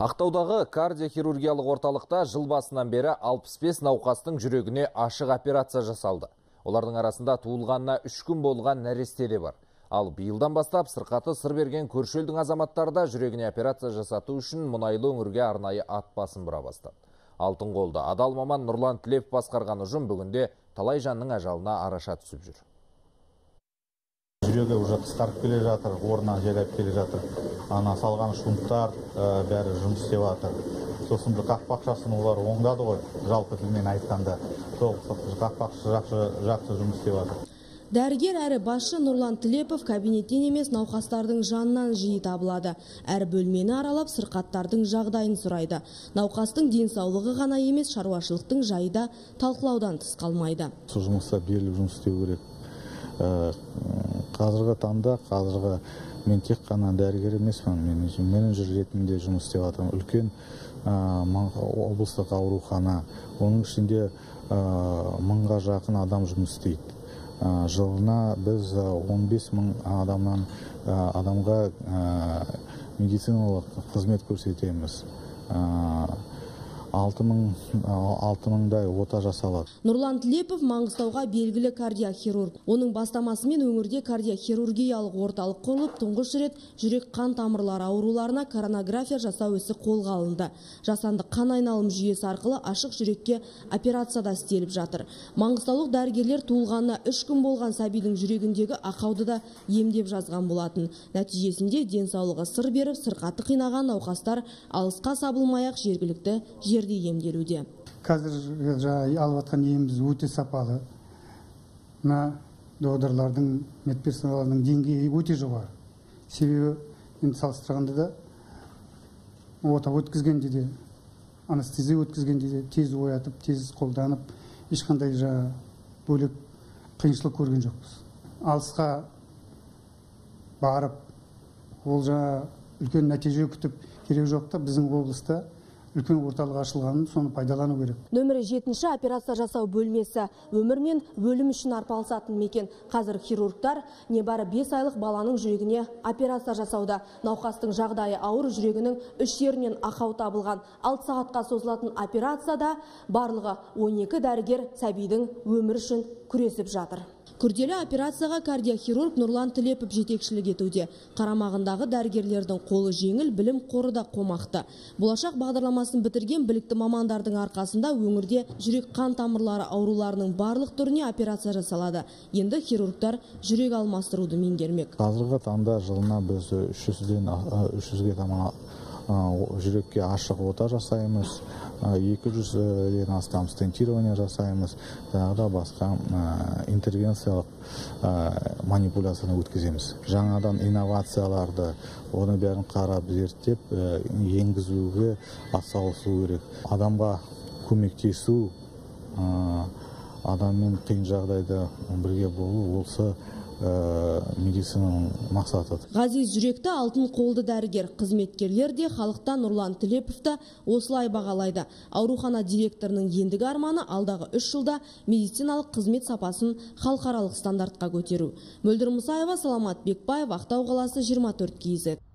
Ақтаудағы кардиохирургиялық орталықта жыл басынан бері 65 науқастың жүрегіне ашық операция жасалды. Олардың арасында туылғанына 3 күн болған нәресте де бар. Ал биылдан бастап сырқаты сыр берген көрші елдің азаматтары да жүрегіне операция жасату үшін мұнайлы өңірге арнайы ат басын бұра бастады. Алтын қолда адал маман Нұрлан Тілеп басқарған ұжым бүгінде талай жанның ажалына араша түсіп жүр. Жүрегі уже қысқарып келе жатыр, орнынан жайлап келе жатыр. Ана салған шунттар бәрі жұмыс істеп жатыр. Сосын бір қақпақшасын олар оңдады ғой, жалпы тілмен айтқанда. Сол қақпақша жақсы жұмыс істеп жатыр. Дәрігер әрі басшы Нұрлан Тілепов кабинеттен емес науқастардың жанынан жиі табылады. Әр бөлмені аралап сырқаттардың жағдайын сұрайды. Науқастың денсаулығы ғана емес, шаруашылықтың жайы да талқылаудан тыс қалмайды. Сол жұмыста беріліп жұмыс істеу керек. Қазіргі таңда мен тек қана дәрігер емеспін, мен менеджер ретінде жұмыс істеп жатырмын. Үлкен облыстық аурухана, оның ішінде 1000-ға жақын адам жұмыс істейді. Жылына біз 15 000 адамға медициналық қызмет көрсетеміз. 6000-дай ота жасалады. Нұрлан Тілепов Маңғыстауға белгілі кардиохирург. Оның бастамасымен өңірде кардиохирургиялық орталық құрылып, тұңғыш рет жүрек қан тамырлары ауруларына коронография жасау ісі қолға алынды. Жасанды қан айналым жүйесі арқылы ашық жүрекке операцияда істеліп жатыр. Маңғыстаулық дәрігерлер туылғанына 3 күн болған сәбидің жүрегіндегі ақауды да емдеп жазған болатын. Нәтижесінде денсаулығы сыр беріп, сырқаты қинаған науқастар алысқа сабылмай-ақ жергілікті жерде емделуде. Қазір алып жатқан еміміз өте сапалы. Докторлардың, медперсоналының деңгейі өте жоғары. Себебі салыстырғанда да ота өткізгенде де, анестезия өткізгенде де тез оятып, тез қолданып, ешқандай бөлек қиыншылық көрген жоқпыз. Алысқа барып, ол үлкен нәтиже күтіп керек жоқ та, біздің облыста үлкен орталық ашылғанын, соны пайдалану керек. Нөмірі 7-ші операция жасау бөлмесі өмір мен өлім үшін арпалысатын мекен. Қазір хирургтар небары 5 айлық баланың жүрегіне операция жасауда. Науқастың жағдайы ауыр, жүрегінің 3 жерінен ақау табылған. 6 сағатқа созылатын операцияда барлығы 12 дәрігер сәбидің өмірі үшін күресіп жатыр. Күрделі операцияға кардиохирург Нұрлан Тілепов жетекшілік етуде. Қарамағындағы дәрігерлердің қолы жеңіл, білім қоры да қомақты. Болашақ бағдарламасын бітірген білікті мамандардың арқасында өңірде жүрек қан тамырлары ауруларының барлық түріне операция жасалады. Енді хирургтар жүрек алмастыруды меңгермек. Қазіргі таңда жылына біз 300-ге таман жүрекке ашық ота жасаймыз, 200-ден астам стентирование жасаймыз, тағы басқа интервенциялық манипуляцияны өткіземіз. Жаңадан инновацияларды, оны бәрін қарап зерттеп, енгізуге атсалысу керек. Адамға көмектесу, адаммен қиын жағдайда бірге болу осы медицинаның мақсаты. Ғазиз жүректі алтын қолды дәрігер, қызметкерлер де халықта Нұрлан Тілеповті осылай бағалайды. Аурухана директорының ендігі арманы алдағы 3 жылда медициналық қызмет сапасын халықаралық стандартқа көтеру. Мөлдір Мұсаева, Саламат Бекбаев, Ақтау қаласы 24 KZ.